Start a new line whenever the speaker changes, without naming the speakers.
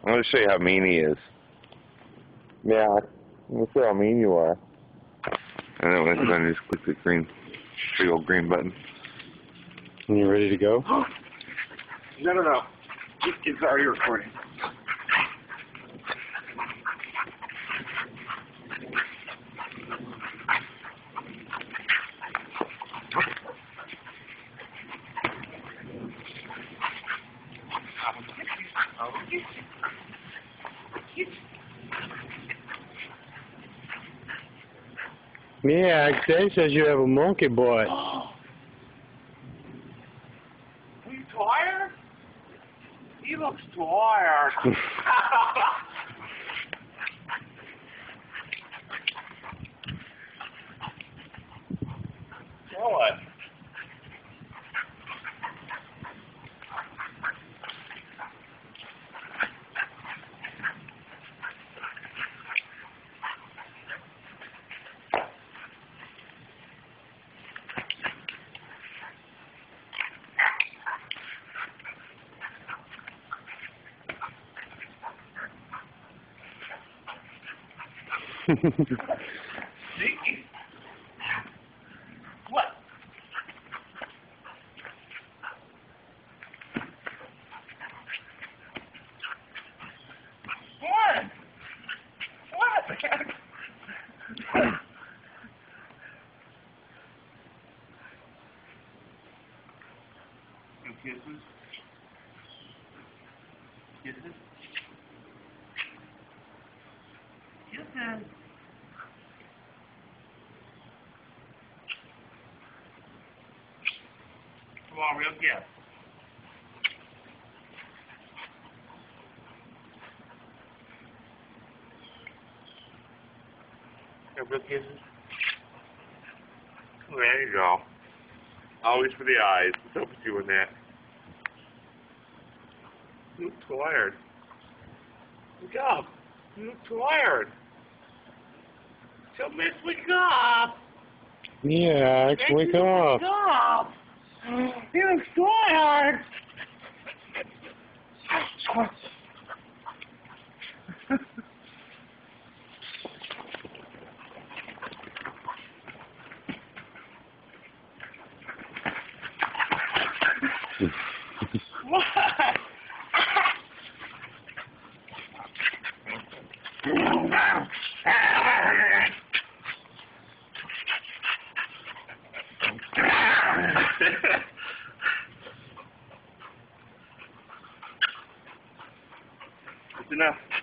I'm going to show you how mean he is. Yeah, let's see how mean you are. And then when I just click the green, big old green button.
And you ready to go?
No. It's already recording.
Yeah, Dave says you have a monkey boy.
Are you tired? He looks tired. What? What? What? Kisses? Kisses? Kisses? Come on, real kiss. Real kisses? There you go. Always for the eyes. What's up with you in that? You look tired. Wake up. You look tired. Tell Miss, wake up.
Yeah, wake up.
Wake up. You look tired. What? It's enough.